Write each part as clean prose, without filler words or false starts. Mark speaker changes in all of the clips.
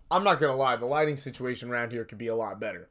Speaker 1: I'm not gonna lie, the lighting situation around here could be a lot better.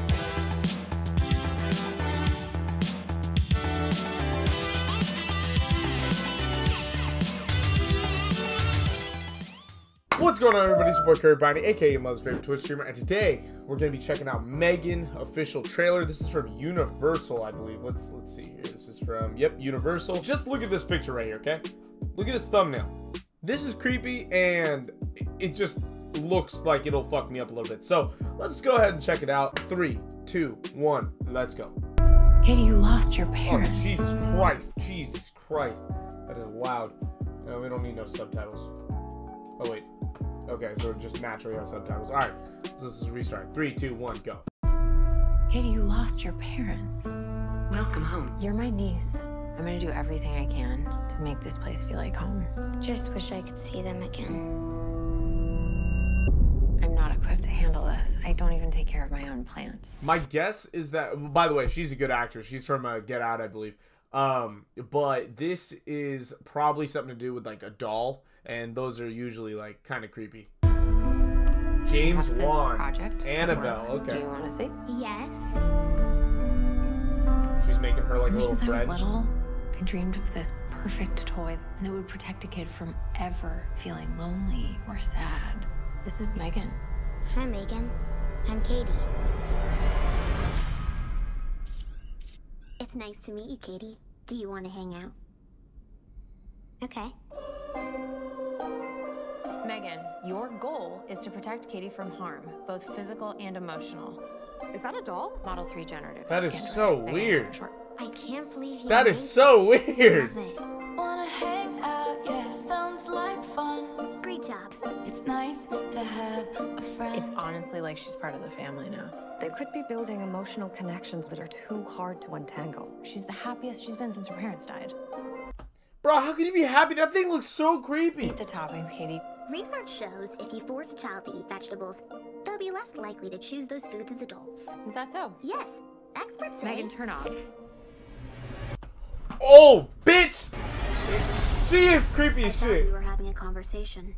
Speaker 1: What's going on, everybody? It's your boy Brownie, aka your mother's favorite Twitch streamer, and today we're gonna be checking out M3GAN official trailer. This is from Universal, I believe. Let's see here. This is from Universal. Just look at this picture right here, okay? Look at this thumbnail. This is creepy, and it just looks like it'll fuck me up a little bit. So let's go ahead and check it out. 3, 2, 1, let's go.
Speaker 2: Katie, you lost your parents.
Speaker 1: Oh, Jesus Christ! Jesus Christ! That is loud. No, we don't need no subtitles. Oh wait. Okay, so just naturally have subtitles. Alright, so this is restart. 3, 2, 1, go.
Speaker 2: Katie, you lost your parents.
Speaker 3: Welcome home.
Speaker 2: You're my niece. I'm gonna do everything I can to make this place feel like home.
Speaker 4: Just wish I could see them again.
Speaker 2: I'm not equipped to handle this. I don't even take care of my own plants.
Speaker 1: My guess is that, by the way, she's a good actress. She's from Get Out, I believe. But this is probably something to do with like a doll, and those are usually like kind of creepy. James Wan,
Speaker 2: project
Speaker 1: Annabelle. Okay.
Speaker 2: Do you want to see?
Speaker 4: Yes.
Speaker 1: She's making her like a little
Speaker 2: Since I was
Speaker 1: friend.
Speaker 2: little, I dreamed of this perfect toy that would protect a kid from ever feeling lonely or sad. This is M3GAN.
Speaker 4: Hi, M3GAN. I'm Katie. It's nice to meet you, Katie. Do you want to hang out? Okay.
Speaker 2: M3GAN, your goal is to protect Katie from harm, both physical and emotional.
Speaker 5: Is that a doll?
Speaker 2: Model 3 generative.
Speaker 1: That is
Speaker 2: Android.
Speaker 1: so
Speaker 2: M3GAN
Speaker 1: weird.
Speaker 2: for short.
Speaker 4: I can't believe you.
Speaker 1: That is so weird.
Speaker 4: Love it.
Speaker 6: Wanna hang out, yeah, sounds like fun.
Speaker 4: Great job.
Speaker 6: It's nice to have a friend.
Speaker 2: It's honestly like she's part of the family now.
Speaker 5: They could be building emotional connections that are too hard to untangle.
Speaker 2: She's the happiest she's been since her parents died.
Speaker 1: Bro, how can you be happy? That thing looks so creepy.
Speaker 2: Eat the toppings, Katie.
Speaker 4: Research shows if you force a child to eat vegetables, they'll be less likely to choose those foods as adults.
Speaker 2: Is that so?
Speaker 4: Yes, experts say.
Speaker 2: M3GAN, turn off.
Speaker 1: Oh, bitch! She is creepy
Speaker 4: I
Speaker 1: as
Speaker 4: thought
Speaker 1: shit.
Speaker 4: we were having a conversation.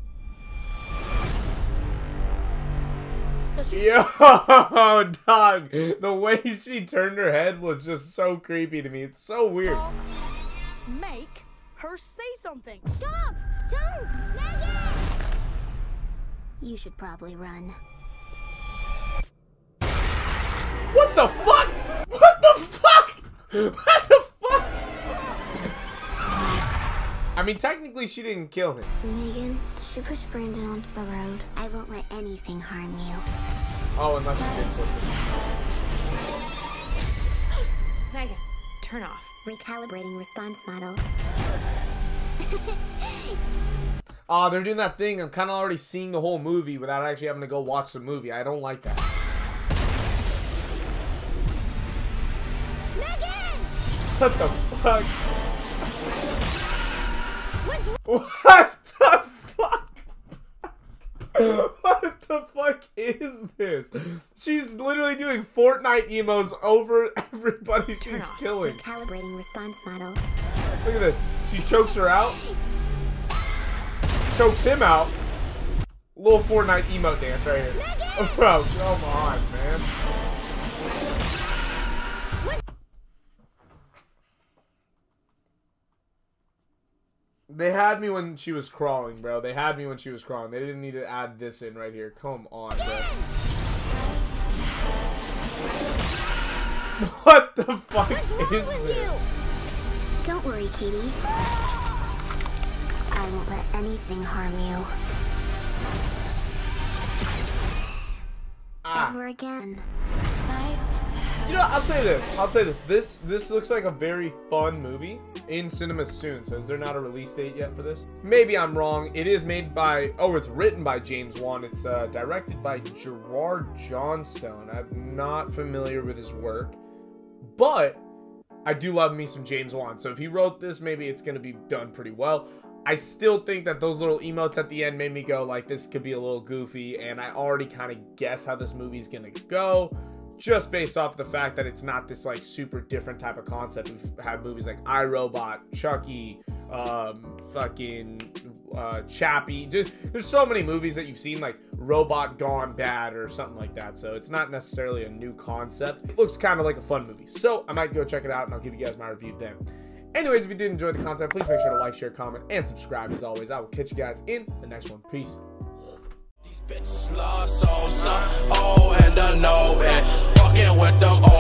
Speaker 1: Yo, dog. The way she turned her head was just so creepy to me. It's so weird.
Speaker 5: Make her say something.
Speaker 4: Stop! Don't! M3GAN! You should probably run.
Speaker 1: What the fuck? What the fuck? What the fuck? I mean, technically, she didn't kill him.
Speaker 4: M3GAN, she pushed Brandon onto the road. I won't let anything harm you.
Speaker 1: Oh, unless you did.
Speaker 2: M3GAN, turn off.
Speaker 4: Recalibrating response model.
Speaker 1: Oh, they're doing that thing. I'm kind of already seeing the whole movie without actually having to go watch the movie. I don't like that.
Speaker 4: M3GAN!
Speaker 1: What the fuck?
Speaker 4: What's
Speaker 1: What the fuck? What the fuck is this? She's literally doing Fortnite emos over everybody she's killing.
Speaker 4: Recalibrating response model.
Speaker 1: Look at this. She chokes her out. Chokes him out. Little Fortnite emote dance right here. Oh, bro, come on, man. They had me when she was crawling, bro. They had me when she was crawling. They didn't need to add this in right here. Come on, bro. What the fuck is this?
Speaker 4: Don't worry, Katie. I won't let anything harm you. Ever again.
Speaker 6: It's nice to have
Speaker 1: You know, I'll say this. This looks like a very fun movie in cinemas soon. So is there not a release date yet for this? Maybe I'm wrong. It is made by, it's written by James Wan. It's directed by Gerard Johnstone. I'm not familiar with his work, but I do love me some James Wan. So if he wrote this, maybe it's going to be done pretty well. I still think that those little emotes at the end made me go like, this could be a little goofy, and I already kind of guess how this movie's gonna go, just based off the fact that it's not this like super different type of concept. We've had movies like iRobot, Chucky, fucking Chappie. There's so many movies that you've seen, like Robot Gone Bad or something like that. So it's not necessarily a new concept. It looks kind of like a fun movie. So I might go check it out and I'll give you guys my review then. Anyways, if you did enjoy the content, please make sure to like, share, comment, and subscribe. As always, I will catch you guys in the next one. Peace.
Speaker 3: These bitches lost souls, oh, and I know it. Fucking with them.